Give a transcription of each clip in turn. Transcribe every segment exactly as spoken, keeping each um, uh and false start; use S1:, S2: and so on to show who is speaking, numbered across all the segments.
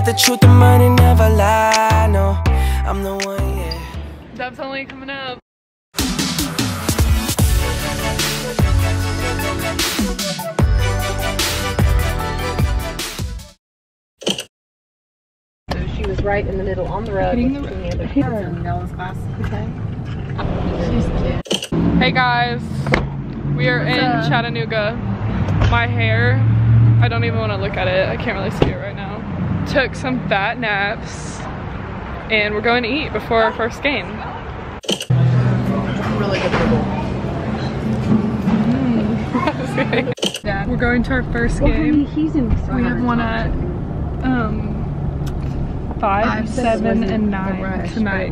S1: the truth, the money never lie. No, I'm the one, yeah.
S2: Dub's only coming up.
S3: So she was right in the middle on the road.
S2: Hitting the road.
S3: Nolan's class. Okay.
S2: Hey guys, we are in Chattanooga. My hair, I don't even want to look at it. I can't really see it right now. Took some fat naps and we're going to eat before our first game.
S3: Really good football.
S2: Mm. We're going to our first game. We have one at um, five, five seven, and nine rush, tonight.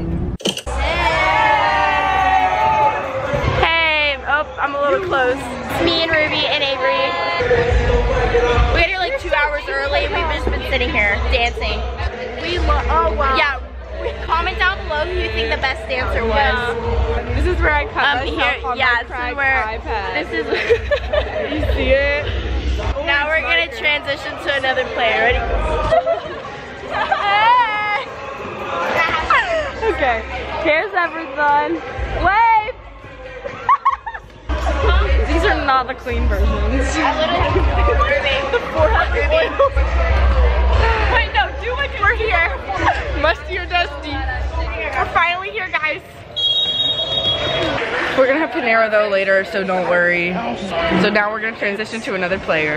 S4: Hey, oh, I'm a little close. It's me and Ruby and Avery. We got here like two hours early. We've just been sitting here dancing. We love. Oh wow. Yeah. Comment down below who you think the best dancer was.
S2: Yeah. This is where I cut
S4: um,
S2: myself
S4: here,
S2: on
S4: yeah,
S2: my
S4: this
S2: cracked
S4: is where,
S2: iPad.
S4: This is.
S2: You see it? Oh,
S4: now we're gonna
S2: marker.
S4: transition to another player. Ready?
S2: Okay. Here's everyone. Wave. These are not the clean versions.
S4: I literally. The forehead.
S2: Wait, no, do it. We're here. Musty or dusty. We're finally here, guys.
S5: We're gonna have Panera though later, so don't worry. So now we're gonna transition to another player.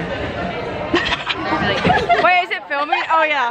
S5: Wait, is it filming? Oh yeah.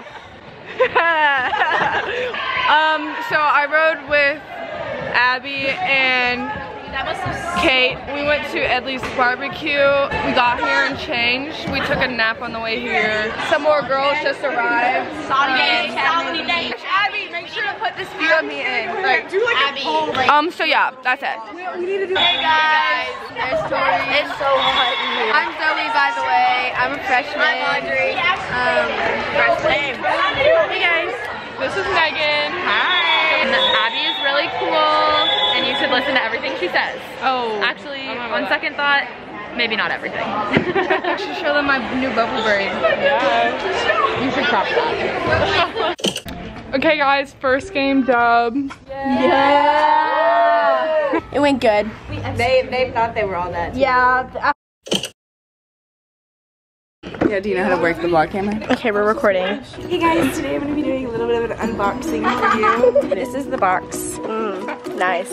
S5: um, so I rode with Abby and Kate. We went to Edley's barbecue. We got here and changed. We took a nap on the way here. Some more girls just arrived. Abby, make sure to put this view of me in. Like, do like Abby. A um, so yeah, that's it. We need to do hey guys, there's Tori. It's so hot in here. I'm Zoe, by the way. I'm a freshman. I'm Audrey. Um, freshman. Hey guys.
S2: This is Megan.
S5: Hi. And Abby is really cool, and you should listen to everything she says.
S2: Oh.
S5: Actually, on that. Second thought, maybe not everything. I should show them my new bubble braid.
S2: Yeah.
S5: You should crop that.
S2: Okay guys, first game dub.
S4: Yeah. yeah. It went good.
S3: They they thought they were all that.
S4: Yeah.
S5: Yeah, do you know how to work the vlog camera?
S4: Okay, we're recording.
S3: Hey guys, today I'm going to be doing a little bit of an unboxing for you. This is the box.
S4: Mm, nice.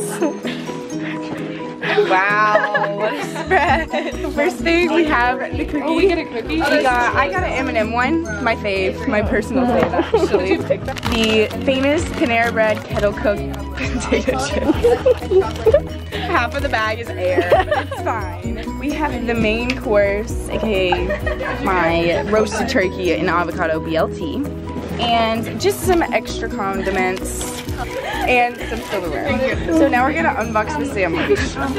S5: Wow, what a spread. First thing we have the cookie.
S2: Oh, we get a cookie?
S5: We got, I got an M and M one, my fave, my personal fave actually. The famous Panera Bread kettle cooked potato chips. Half of the bag is air, it's fine. We have the main course, aka my roasted turkey and avocado B L T. And just some extra condiments. And some silverware. So now we're gonna unbox the sandwich.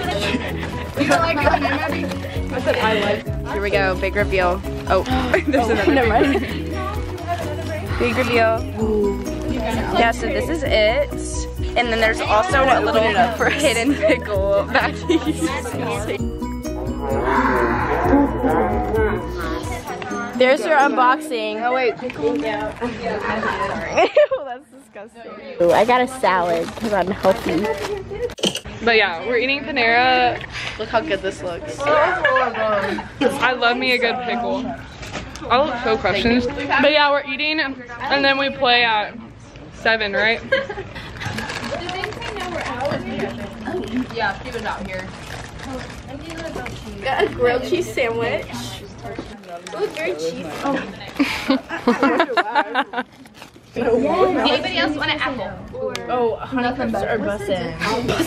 S5: Here we go, big reveal. Oh, there's another.
S4: Never mind.
S5: Big reveal. Yeah, so this is it. And then there's also a little hidden pickle back here.
S4: There's your unboxing.
S5: Oh wait, pickle?
S4: Yeah. That's disgusting. Ooh, I got a salad because I'm healthy.
S2: But yeah, we're eating Panera.
S5: Look how good this looks.
S2: I love me a good pickle. I love so questions. But yeah, we're eating and then we play at seven, right?
S5: Do they say no we're out? Yeah, he was out here.
S4: Got a grilled cheese sandwich. Ooh, very cheesy. Oh.
S5: Anybody else want an apple?
S4: Oh, honey crisps or bussin'?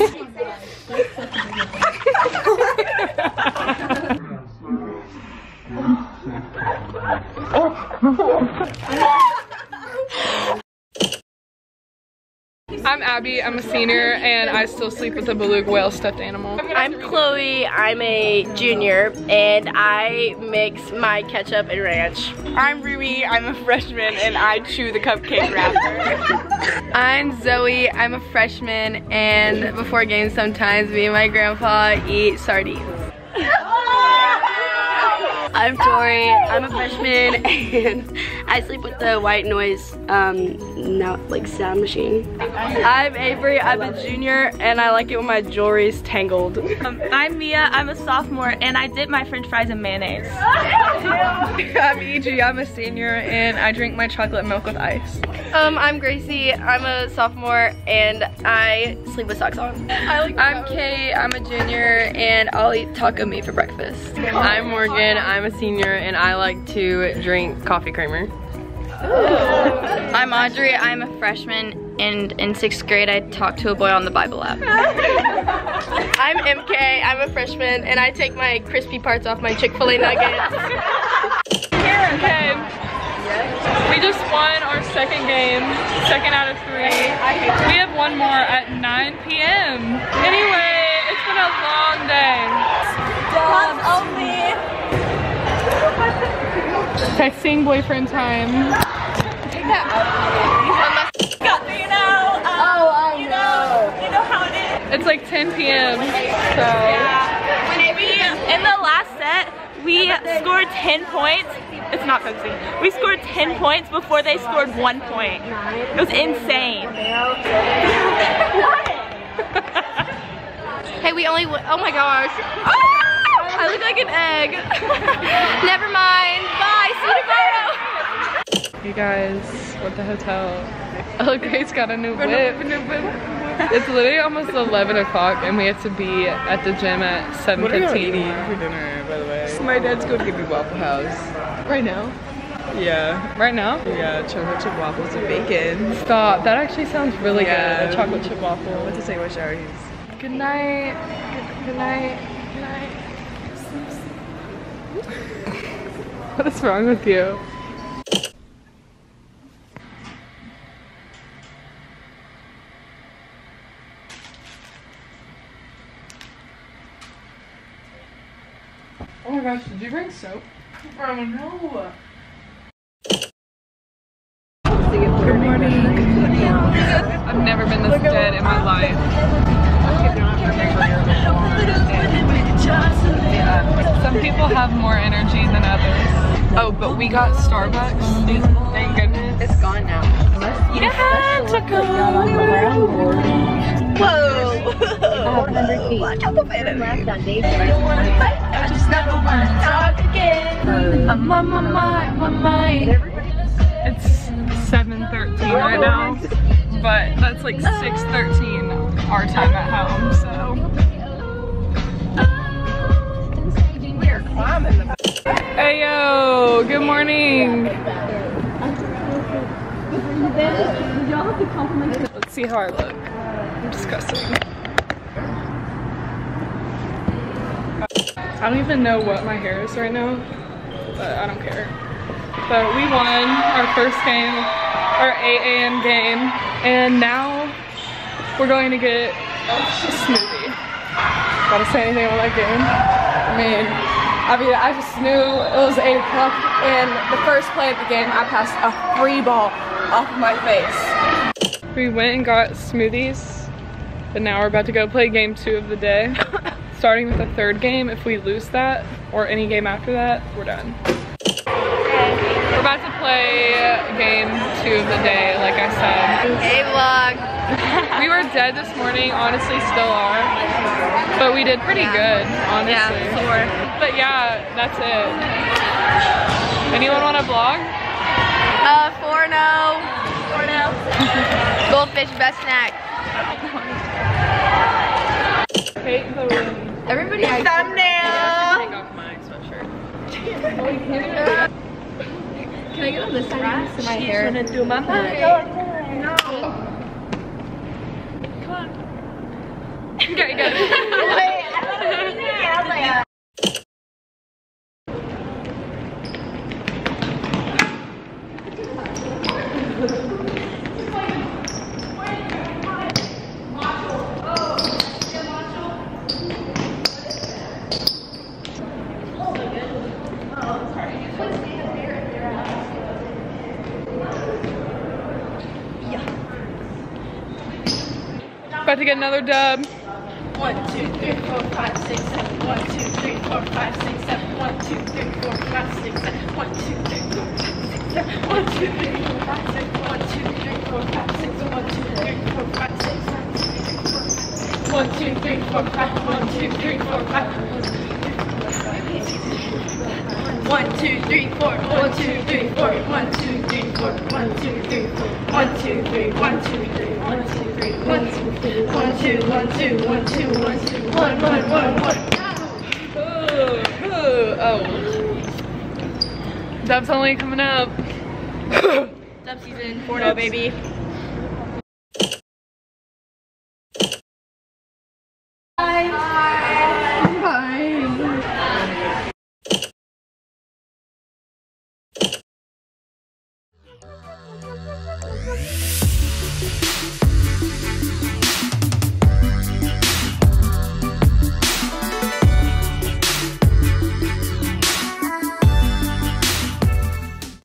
S2: I'm Abby, I'm a senior, and I still sleep with a beluga whale stuffed animal.
S4: I'm Chloe, I'm a junior, and I mix my ketchup and ranch.
S5: I'm Ruby, I'm a freshman, and I chew the cupcake wrapper. I'm Zoe, I'm a freshman, and before games sometimes me and my grandpa eat sardines.
S6: I'm Tori, I'm a freshman, and I sleep with the white noise, um, now, like sound machine.
S7: I'm Avery, I'm a junior, and I like it when my jewelry's tangled.
S8: Um, I'm Mia, I'm a sophomore, and I dip my french fries in mayonnaise.
S7: I'm E G, I'm a senior, and I drink my chocolate milk with ice.
S6: Um, I'm Gracie, I'm a sophomore, and I sleep with socks on.
S7: I'm Kate, I'm a junior, and I'll eat taco meat for breakfast.
S9: I'm Morgan, I'm a senior, and I like to drink coffee creamer.
S6: I'm Audrey, I'm a freshman, and in sixth grade I talked to a boy on the Bible app. I'm M K, I'm a freshman, and I take my crispy parts off my Chick-fil-A nuggets.
S2: Okay. We just won our second game, second out of three. We have one more at nine P M Anyway, it's been a long day.
S8: Dogs only.
S2: Texting boyfriend time.
S8: You know, um, oh, I you know. know. You know how it is.
S2: It's like ten P M So.
S8: Yeah. When we, in the last set, we scored ten points. It's not focusing. We scored ten points before they scored one point. It was insane.
S6: Hey, we only, oh my gosh. Ah, I look like an egg. Never mind, bye, see you tomorrow.
S2: You guys, we're at the hotel. Oh, Grace got a new whip. It's literally almost eleven o'clock and we have to be at the gym at seven fifteen.
S5: What are you eating for dinner, by the way? My dad's going to give me Waffle House.
S2: Right now?
S5: Yeah.
S2: Right now?
S5: Yeah, chocolate chip waffles with bacon.
S2: Stop, that actually sounds really
S5: Yeah.
S2: good, a chocolate chip waffle.
S5: Let's just take my shower. He's...
S2: Good night. Good, good night. Good night. What is wrong with you? Oh my gosh, did you bring soap? Oh no. Good morning. I've never been this dead in my life. Some people have more energy than others. Oh, but we got Starbucks. Thank goodness.
S5: It's gone now.
S8: You have to go.
S5: Whoa! Watch out the vanity.
S8: I just never want to talk again. I'm on my mind, my mind.
S2: It's seven thirteen right now, but that's like six thirteen our time at home, so.
S5: We're climbing the...
S2: Hey yo, good morning. Let's see how I look. I'm disgusting. I don't even know what my hair is right now, but I don't care. But we won our first game, our eight A M game, and now we're going to get a smoothie. Gotta say anything about that game?
S7: I mean, I mean, I just knew it was eight o'clock, and the first play of the game, I passed a free ball off of my face.
S2: We went and got smoothies, but now we're about to go play game two of the day. Starting with the third game, if we lose that, or any game after that, we're done. We're about to play game two of the day, like I said.
S6: Hey vlog.
S2: We were dead this morning, honestly still are. But we did pretty
S6: Yeah.
S2: good, honestly.
S6: Yeah, four.
S2: But yeah, that's it. Anyone want to vlog?
S6: Uh, four no. Four no. Goldfish, best snack.
S2: Kate the win.
S6: Everybody has
S8: Thumbnail.
S2: Take off my sweatshirt.
S6: Can I get on this side of my hair?
S8: Gonna do my mind.
S6: No.
S8: Come on.
S2: You got, you got it.
S8: Wait, I thought it was me. I was like,
S2: About to get another dub.
S8: one, two, three, four, five, six, seven. one, two, three, four, five, six, seven. One, two, three, four, five, six, seven. One, two, three, four, five, six, seven. One, two, three, four, five, six. One, two, three, four, five, six. One, two, three, four, five, six. One, two, three, four, five. One, two, three, four, five. One, two, three, four. One, two, three, four. One, two, three, four. One, two, three, four. One, two, three. One, two, three. One, two, three. One, two, three. One, two, one, two, one, two, one, two, one, one, one, one.
S2: Ooh, ooh, oh. Dub's only coming up.
S8: Dub season, four oh baby.